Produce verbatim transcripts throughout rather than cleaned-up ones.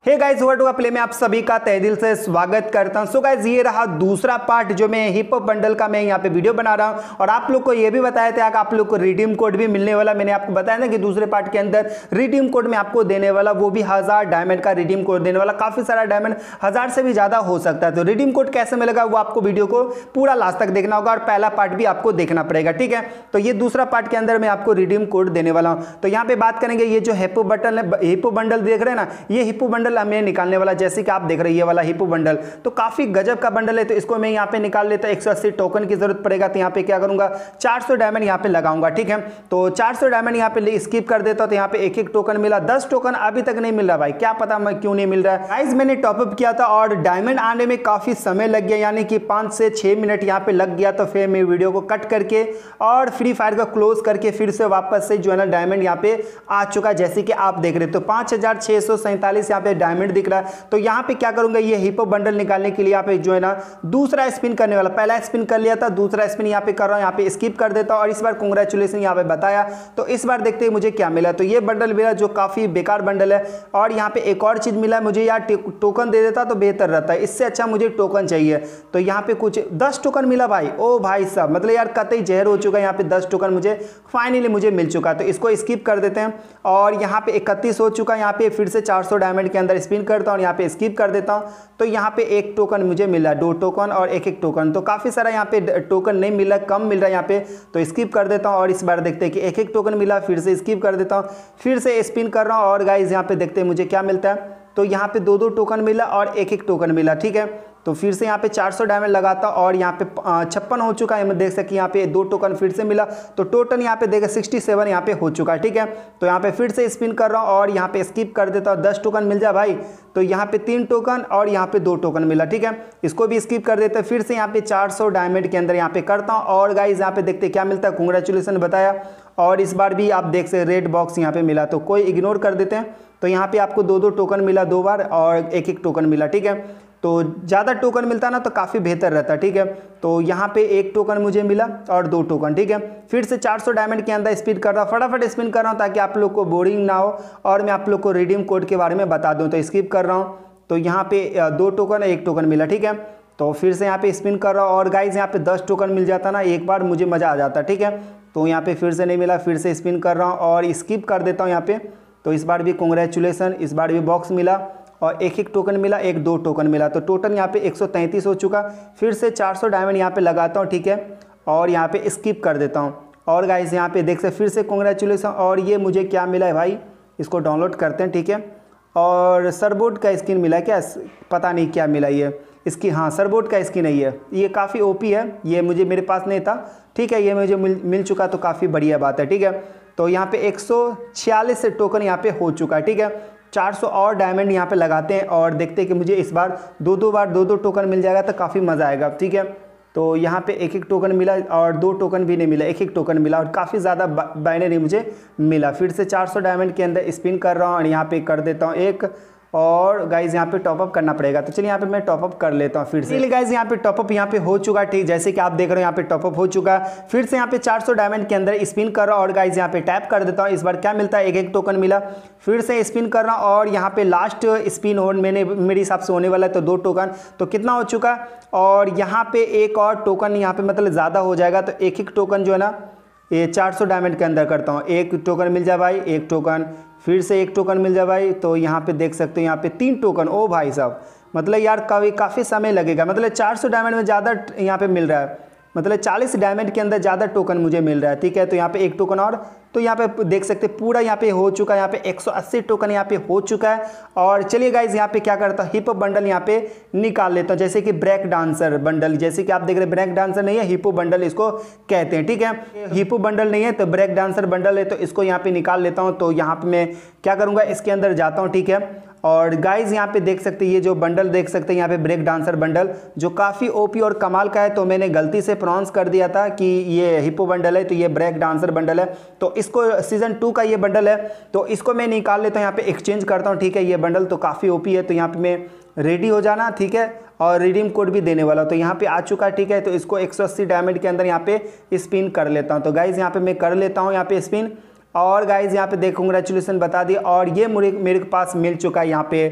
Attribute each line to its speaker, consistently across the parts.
Speaker 1: Hey guys what हुआ play में आप सभी का तहे दिल से स्वागत करता हूं। सो गाइस ये रहा दूसरा पार्ट जो मैं हिप हॉप बंडल का मैं यहां पे वीडियो बना रहा हूं और आप लोग को ये भी बताया था कि आप लोग को रिडीम कोड भी मिलने वाला। मैंने आपको बताया ना कि दूसरे पार्ट के अंदर रिडीम कोड में आपको देने वाला, वो भी हजार डायमंड का रिडीम कोड देने वाला। काफी सारा डायमंड, हजार से भी ज्यादा हो सकता है। तो रिडीम कोड कैसे मिलेगा वो आपको वीडियो को पूरा लास्ट तक देखना होगा और पहला पार्ट भी आपको देखना पड़ेगा, ठीक है। तो ये दूसरा पार्ट के अंदर मैं आपको रिडीम कोड देने वाला हूं। तो यहाँ पे बात करेंगे, ये जो हिप्पो बटन हिप्पो बंडल देख रहे हैं ना, ये हिप्पो बंडल हमें निकालने वाला, जैसे कि आप देख रहे हैं ये वाला हिप्पो बंडल तो काफी गजब का बंडल है। तो इसको मैं यहाँ पे निकाल लेता हूं। एक सौ अस्सी टोकन की जरूरत पड़ेगा, तो यहाँ पे क्या करूंगा, चार सौ डायमंड यहाँ पे लगाऊंगा, ठीक है। तो चार सौ डायमंड यहाँ पे स्किप कर देता हूं। तो यहाँ पे एक एक टोकन मिला, दस टोकन अभी तक नहीं मिल रहा भाई, क्या पता मैं क्यों नहीं मिल रहा है। गाइस मैंने टॉपअप किया था और डायमंड आने में काफी समय लग गया, यानी कि पांच से छह मिनट यहाँ पे लग गया। तो फिर मैं वीडियो को कट करके और फ्री फायर का क्लोज करके फिर से वापस से जो है ना डायमंड यहाँ पे आ चुका, जैसे कि आप देख रहे हो। तो पांच हजार छह सौ सैंतालीस यहाँ पे डायमंड दिख रहा है। तो यहाँ पे क्या करूंगा, ये हिप्पो बंडल निकालने के लिए यहाँ पे जो है ना दूसरा स्पिन करने वाला, पहला स्पिन कर लिया था, दूसरा स्पिन यहाँ पे कर रहा हूँ, यहाँ पे स्किप कर देता हूँ और इस बार कांग्रेचुलेशन यहाँ पे बताया। तो इस बार देखते हैं मुझे क्या मिला। तो ये बंडल मिला जो काफी बेकार बंडल है और यहाँ पे एक और चीज मिला मुझे, यार टोकन दे देता तो बेहतर रहता है, इससे अच्छा मुझे टोकन चाहिए। तो यहाँ पे कुछ दस टोकन मिला भाई, ओ भाई साहब, मतलब यार कतई जहर हो चुका है। यहाँ पे दस टोकन मुझे फाइनली मुझे मिल चुका है। तो इसको स्किप कर देते हैं और यहाँ पे इकतीस हो चुका है। यहाँ पे फिर से चार सौ डायमंड के अंदर स्पिन करता हूँ, यहाँ पे स्किप कर देता हूँ। तो यहाँ पे एक टोकन मुझे मिला, दो टोकन और एक एक टोकन, तो काफी सारा यहाँ पे टोकन नहीं मिला, कम मिल रहा है यहाँ पे। तो स्किप कर देता हूँ और इस बार देखते हैं कि एक एक टोकन मिला, फिर से स्किप कर देता हूँ, फिर से स्पिन कर रहा हूँ और गाइस यहाँ पे देखते हैं मुझे क्या मिलता है। तो यहाँ पे दो दो टोकन मिला और एक एक टोकन मिला, ठीक है। तो फिर से यहाँ पे चार सौ डायमंड लगाता और यहाँ पे छप्पन हो चुका है। मैं देख सकते यहाँ पे दो टोकन फिर से मिला, तो टोटल यहाँ पे देखा सड़सठ यहाँ पे हो चुका है, ठीक है। तो यहाँ पे फिर से स्पिन कर रहा हूँ और यहाँ पे स्किप कर देता हूँ, दस टोकन मिल जाए भाई। तो यहाँ पे तीन टोकन और यहाँ पे दो टोकन मिला, ठीक है। इसको भी स्किप कर देते हैं, फिर से यहाँ पे चार सौ डायमंड के अंदर यहाँ पे करता हूँ और गाइज यहाँ पे देखते क्या मिलता है। कांग्रेचुलेशन बताया और इस बार भी आप देख सकते रेड बॉक्स यहाँ पे मिला, तो कोई इग्नोर कर देते हैं। तो यहाँ पे आपको दो दो टोकन मिला दो बार और एक एक टोकन मिला, ठीक है। तो ज़्यादा टोकन मिलता ना तो काफ़ी बेहतर रहता, ठीक है। तो यहाँ पे एक टोकन मुझे मिला और दो टोकन, ठीक है। फिर से चार सौ डायमंड के अंदर स्पिन कर रहा हूँ, फटाफट स्पिन कर रहा हूँ ताकि आप लोग को बोरिंग ना हो और मैं आप लोग को रिडीम कोड के बारे में बता दूँ। तो स्किप कर रहा हूँ। तो यहाँ पे दो टोकन एक टोकन मिला, ठीक है। तो फिर से यहाँ पे स्पिन कर रहा हूँ और गाइज यहाँ पे दस टोकन मिल जाता ना एक बार, मुझे मज़ा आ जाता, ठीक है। तो यहाँ पे फिर से नहीं मिला, फिर से स्पिन कर रहा हूँ और स्किप कर देता हूँ यहाँ पे। तो इस बार भी कांग्रेचुलेशन, इस बार भी बॉक्स मिला और एक एक टोकन मिला, एक दो टोकन मिला। तो टोटल यहाँ पे एक सौ तैंतीस हो चुका। फिर से चार सौ डायमंड यहाँ पे लगाता हूँ, ठीक है, और यहाँ पे स्किप कर देता हूँ। और गाइस यहाँ पे देख सकते फिर से कांग्रेचुलेशन और ये मुझे क्या मिला है भाई, इसको डाउनलोड करते हैं, ठीक है। और सरबोर्ड का स्किन मिला क्या, पता नहीं क्या मिला ये इसकी, हाँ सरबोर्ड का स्किन है ये ये काफ़ी ओपी है, ये मुझे मेरे पास नहीं था, ठीक है। ये मुझे मिल मिल चुका तो काफ़ी बढ़िया बात है, ठीक है। तो यहाँ पे एक सौ छियालीस टोकन यहाँ पे हो चुका है, ठीक है। चार सौ और डायमंड यहाँ पे लगाते हैं और देखते हैं कि मुझे इस बार दो दो बार दो दो टोकन मिल जाएगा तो काफ़ी मज़ा आएगा, ठीक है। तो यहाँ पे एक एक टोकन मिला और दो टोकन भी नहीं मिला, एक एक टोकन मिला और काफ़ी ज़्यादा बाइनरी मुझे मिला। फिर से चार सौ डायमंड के अंदर स्पिन कर रहा हूँ और यहाँ पे कर देता हूँ एक, और गाइज यहाँ पे टॉपअप करना पड़ेगा। तो चलिए यहाँ पे मैं टॉपअप कर लेता हूँ फिर से। चलिए गाइज यहाँ पे टॉपअप यहाँ पे हो चुका है, ठीक, जैसे कि आप देख रहे हो यहाँ पे टॉपअप हो चुका है। फिर से यहाँ पे चार सौ डायमंड के अंदर स्पिन कर रहा हूँ और गाइज यहाँ पे टैप कर देता हूँ। इस बार क्या मिलता है, एक एक टोकन मिला। फिर से स्पिन कर रहा हूँ और यहाँ पे लास्ट स्पिन हो मैंने मेरे हिसाब से होने वाला है, तो दो टोकन, तो कितना हो चुका और यहाँ पे एक और टोकन यहाँ पे मतलब ज़्यादा हो जाएगा। तो एक एक टोकन जो है ना ये चार सौ डायमंड के अंदर करता हूँ, एक टोकन मिल जाए भाई, एक टोकन, फिर से एक टोकन मिल जाए भाई। तो यहाँ पे देख सकते हो यहाँ पे तीन टोकन, ओ भाई साहब, मतलब यार काफ़ी काफ़ी समय लगेगा, मतलब चार सौ डायमंड में ज़्यादा यहाँ पे मिल रहा है, मतलब चालीस डायमंड के अंदर ज़्यादा टोकन मुझे मिल रहा है, ठीक है। तो यहाँ पे एक टोकन और, तो यहाँ पे देख सकते पूरा यहाँ पे हो चुका है, यहाँ पे एक सौ अस्सी टोकन यहाँ पे हो चुका है। और चलिए गाइज यहाँ पे क्या करता हूँ, हिप हॉप बंडल यहाँ पे निकाल लेता हूँ, जैसे कि ब्रेक डांसर बंडल, जैसे कि आप देख रहे हैं ब्रेक डांसर नहीं है, हिप हॉप बंडल इसको कहते हैं, ठीक है। हिप हॉप बंडल नहीं है तो ब्रेक डांसर बंडल है, तो इसको यहाँ पे निकाल लेता हूँ। तो यहाँ पे मैं क्या करूँगा, इसके अंदर जाता हूँ, ठीक है। और गाइज यहाँ पे देख सकते हैं ये जो बंडल देख सकते हैं यहाँ पे ब्रेक डांसर बंडल जो काफ़ी ओपी और कमाल का है। तो मैंने गलती से प्रोनाउंस कर दिया था कि ये हिप्पो बंडल है, तो ये ब्रेक डांसर बंडल है। तो इसको सीजन टू का ये बंडल है, तो इसको मैं निकाल लेता हूँ, यहाँ पे एक्सचेंज करता हूँ, ठीक है। ये बंडल तो काफ़ी ओपी है, तो यहाँ पे मैं रेडी हो जाना, ठीक है। और रिडीम कोड भी देने वाला, तो यहाँ पे आ चुका है, ठीक है। तो इसको एक सौ अस्सी डायमंड के अंदर यहाँ पे स्पिन कर लेता हूँ। तो गाइज यहाँ पे मैं कर लेता हूँ यहाँ पे स्पिन, और गाइज यहाँ पे देख कांग्रेचुलेसन बता दी। और ये मेरे मेरे पास मिल चुका है यहाँ पे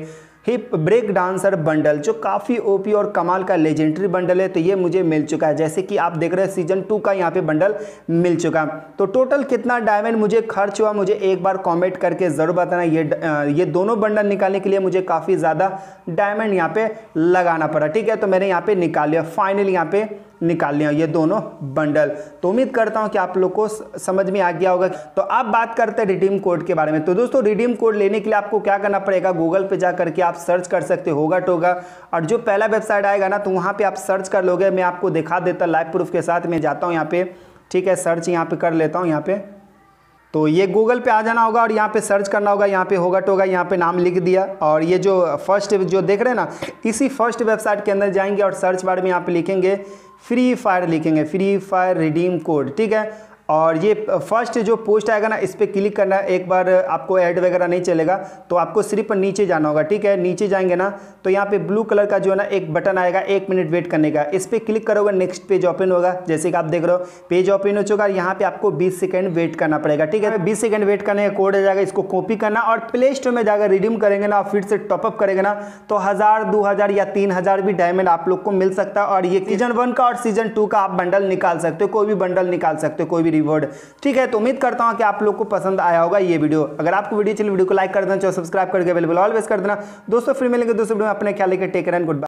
Speaker 1: हिप ब्रेक डांसर बंडल, जो काफ़ी ओपी और कमाल का लेजेंडरी बंडल है। तो ये मुझे मिल चुका है, जैसे कि आप देख रहे हैं सीजन टू का यहाँ पे बंडल मिल चुका। तो टोटल कितना डायमंड मुझे खर्च हुआ मुझे एक बार कमेंट करके ज़रूर बताना। ये ये दोनों बंडल निकालने के लिए मुझे काफ़ी ज़्यादा डायमंड यहाँ पे लगाना पड़ा, ठीक है। तो मैंने यहाँ पे निकाल लिया, फाइनली यहाँ पे निकाल लिया ये दोनों बंडल। तो उम्मीद करता हूँ कि आप लोग को समझ में आ गया होगा। तो अब बात करते हैं रिडीम कोड के बारे में। तो दोस्तों रिडीम कोड लेने के लिए आपको क्या करना पड़ेगा, गूगल पे जा करके आप सर्च कर सकते होगा टोगा, और जो पहला वेबसाइट आएगा ना तो वहाँ पे आप सर्च कर लोगे। मैं आपको दिखा देता लाइव प्रूफ के साथ। मैं जाता हूँ यहाँ पे, ठीक है, सर्च यहाँ पे कर लेता हूँ यहाँ पे। तो ये गूगल पे आ जाना होगा और यहाँ पे सर्च करना होगा। यहाँ पे होगा टोगा, यहाँ पे नाम लिख दिया, और ये जो फर्स्ट जो देख रहे हैं ना, इसी फर्स्ट वेबसाइट के अंदर जाएंगे और सर्च बार में यहाँ पे लिखेंगे फ्री फायर, लिखेंगे फ्री फायर रिडीम कोड, ठीक है। और ये फर्स्ट जो पोस्ट आएगा ना इस पर क्लिक करना है। एक बार आपको ऐड वगैरह नहीं चलेगा, तो आपको सिर्फ नीचे जाना होगा, ठीक है। नीचे जाएंगे ना तो यहाँ पे ब्लू कलर का जो है ना एक बटन आएगा, एक मिनट वेट करने का। इस पर क्लिक करोगे, नेक्स्ट पेज ओपन होगा। जैसे कि आप देख रहे हो पेज ओपन हो चुका है। यहाँ पे आपको बीस सेकंड वेट करना पड़ेगा, ठीक है। बीस सेकंड वेट करने का कोड आ जाएगा, इसको कॉपी करना और प्ले स्टोर में जाकर रिडीम करेंगे ना, फिर से टॉपअप करेंगे ना, तो हज़ार दो हज़ार या तीन हज़ार भी डायमंड आप लोग को मिल सकता है। और ये सीजन वन का और सीजन टू का आप बंडल निकाल सकते हो, कोई भी बंडल निकाल सकते हो, कोई भी रिवॉर्ड, ठीक है। तो उम्मीद करता हूं कि आप लोग को पसंद आया होगा ये वीडियो। अगर आपको वीडियो चलिए वीडियो को लाइक कर देना, चैनल सब्सक्राइब करके बेल बेल ऑल प्रेस कर देना। दोस्तों फिर मिलेंगे दूसरे वीडियो में। अपने ख्याल रखिए, take care and good bye.